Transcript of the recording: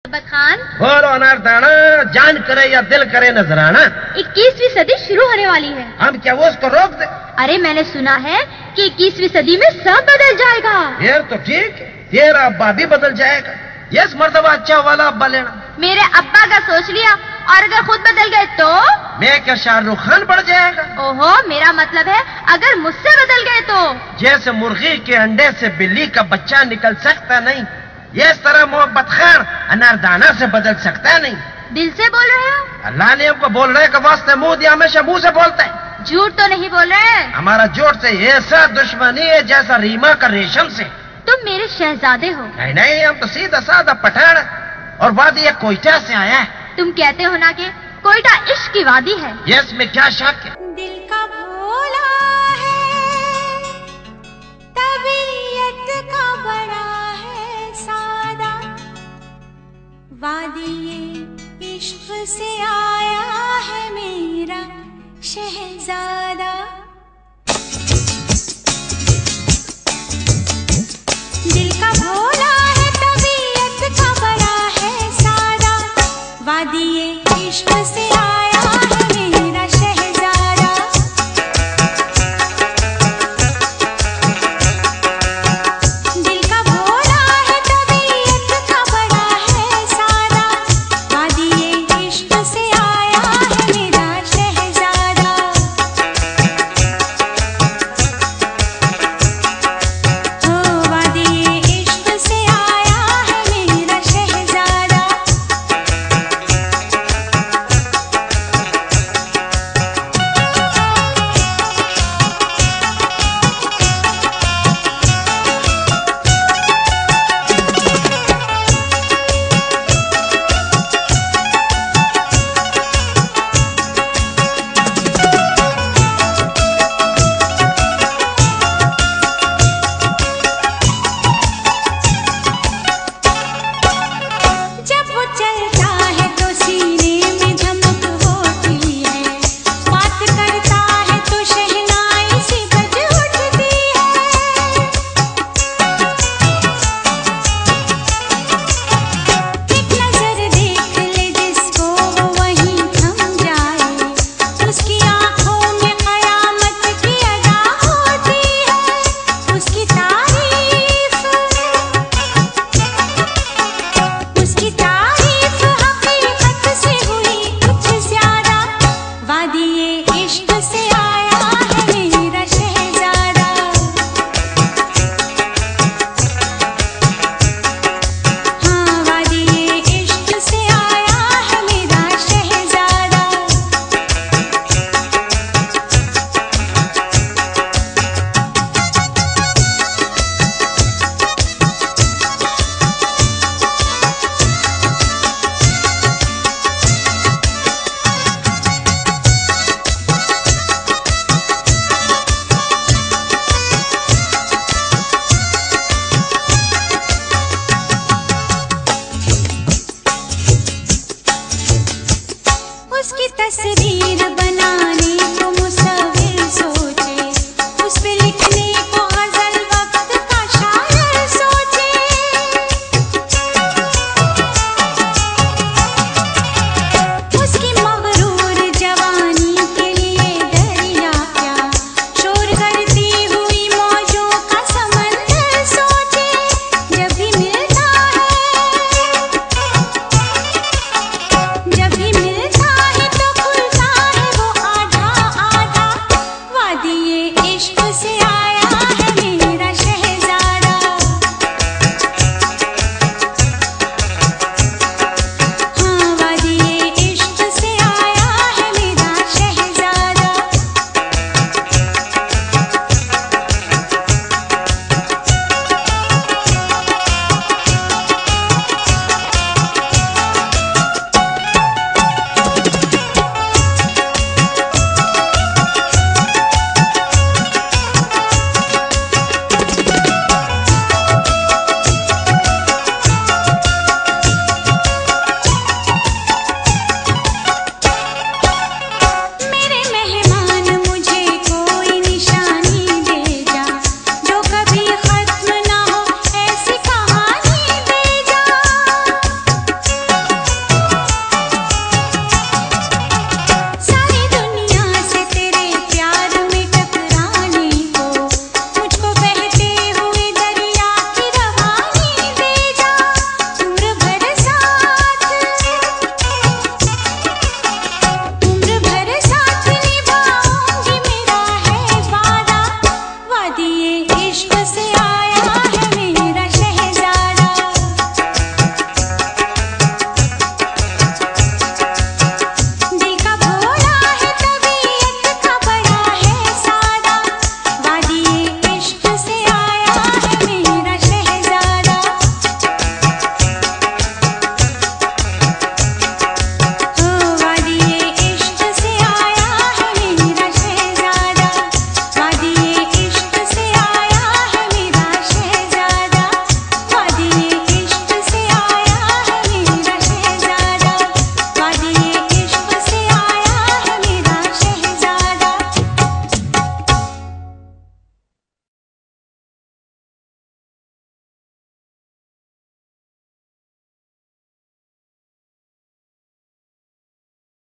खान बोलो अनारदाना, जान करे या दिल करे नजराना। 21वीं सदी शुरू होने वाली है। हम क्या वो उसको रोक दे? अरे मैंने सुना है कि 21वीं सदी में सब बदल जाएगा। यार तो ठीक है, तेरा अब्बा भी बदल जाएगा। यस मर्तबा अच्छा वाला अब्बा लेना। मेरे अब्बा का सोच लिया, और अगर खुद बदल गए तो? मैं क्या शाहरुख खान बढ़ जाएगा? ओहो, मेरा मतलब है अगर मुझसे बदल गए तो? जैसे मुर्गी के अंडे से बिल्ली का बच्चा निकल सकता नहीं, इस तरह मोहब्बत खान अनारदाना से बदल सकता नहीं। दिल से बोल रहे हो? अल्लाह ने हमको बोलने के वास्ते मुंह दिया, हमेशा मुंह से बोलता है। झूठ तो नहीं बोल रहे? हमारा झूठ से ऐसा दुश्मनी है जैसा रीमा का रेशम से। तुम मेरे शहजादे हो। नहीं नहीं, हम तो सीधा साधा पठान और वादी कोयटा से आया है। तुम कहते हो ना कि कोयटा इश्क की वादी है। यस, में क्या शक है? दिल का भोला है, तबीयत का बड़ा है सादा, वादी इश्क से आया है मेरा शहजादा। दिल का भोला है, तबीयत का बड़ा है सादा, वादी इश्क से आया है मेरा शहजादा। दिल का भोला है, तबीयत का बड़ा है सादा, वादी इश्क से आया है मेरा शहजादा। ओ वादी इश्क से आया है मेरा शहजादा। जब वो चलता है तो सीने में धमक होती है, बात करता है तो शहनाई सी बज उठती है। एक नजर देख ले जिसको वो वहीं थम जाए, उसकी आंखों में कयामत की अदा होती है। उसकी तारीफ हकीकत से हुई कुछ ज्यादा, वादी इश्क से आया है मेरा शहजादा। हाँ, वादी इश्क से आया है मेरा शहजादा। उसकी तस्वीर